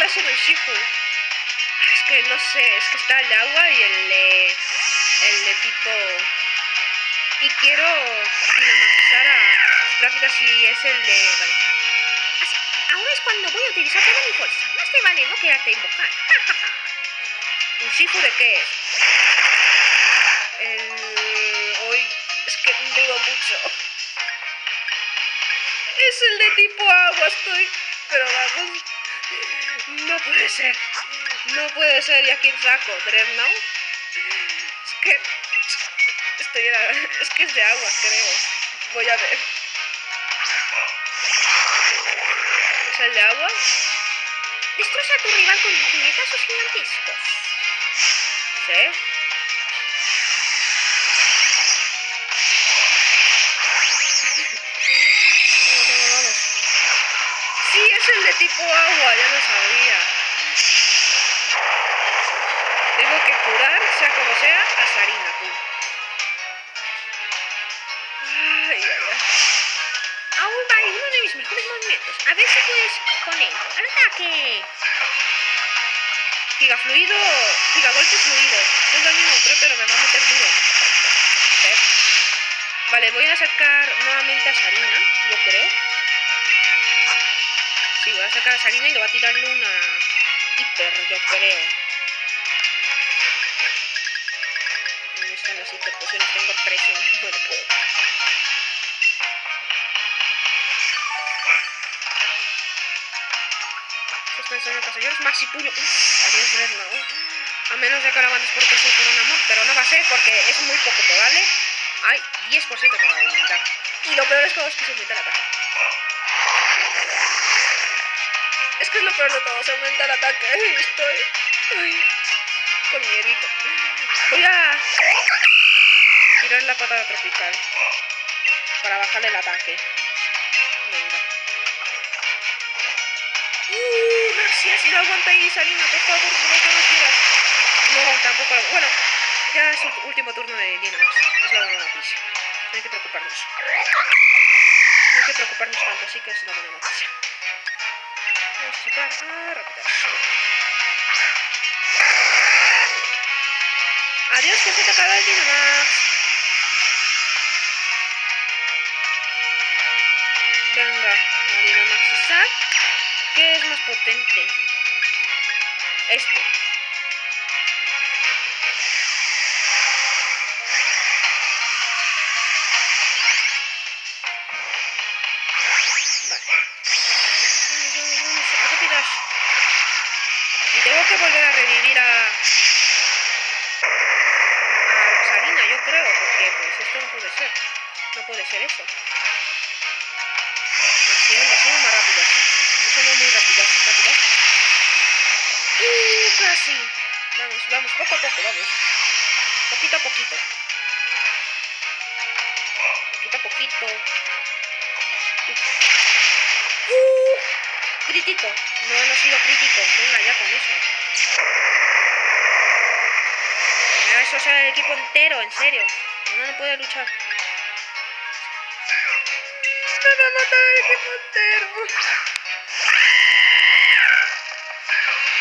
clase de Shifu. Es que no sé, es que está el de agua y el de tipo... Y quiero dinamizar a Rápida si es el de... Vale. Así, ahora es cuando voy a utilizar toda mi fuerza. Más te vale no quedarte invocar. ¿Un Shifu de qué es? Hoy es que dudo mucho. Es el de tipo agua, estoy... Pero vamos... No puede ser. No puede ser. ¿Y a quién saco? ¿Dreadnought? Es que... Es que es de agua, creo. Voy a ver. ¿Es el de agua? Destroza a tu rival con puñetazos gigantescos. ¿Sí? Vamos. Sí, es el de tipo agua, ya lo sabía. Tengo que curar, sea como sea, a Sarina, tú. Aún va uno de mis mejores movimientos. A ver si puedes con él. ¡Al ataque! Gigafluido. Gigagolpe fluido. Es daño neutro, pero me va a meter duro. ¿Sí? Vale, voy a sacar nuevamente a Sarina, yo creo. Sí, voy a sacar a Sarina y le voy a tirarle una hiper, yo creo. ¿Dónde están las hiperpociones? Tengo 3 en el cuerpo. Suspensión de señores, Maxi Puño. Adiós, Dreadnought. A menos de que lo aguantes porque soy con un amor, pero no va a ser porque es muy poco probable. Hay 10% de probabilidad. Y lo peor es que se aumenta el ataque. Es que es lo peor de todo, se aumenta el ataque. Estoy con miedito. Voy a tirar la patada tropical para bajarle el ataque. Venga. Maxi, si lo aguanta ahí, Sarina, por favor, no te lo quieras. No, tampoco. Bueno, ya es el último turno de Dynamax. Es la buena noticia. No hay que preocuparnos. No hay que preocuparnos tanto, así que es la buena noticia. Vamos a sacar rápidas. Adiós, que se te acaba el Dynamax. Venga, a Dynamaxizar. ¿Qué es más potente? Este. Vale. Vamos. Rápidas. Y tengo que volver a revivir a Sarina, yo creo, porque pues esto no puede ser. No puede ser eso. Somos más rápidos. No somos muy rápidos. Casi. Vamos, poco a poco, vamos. Poquito a poquito. Crítico. No ha sido crítico. Venga, ya con eso. Mira, eso será el equipo entero, en serio. No puede luchar. Me va a matar el equipo entero.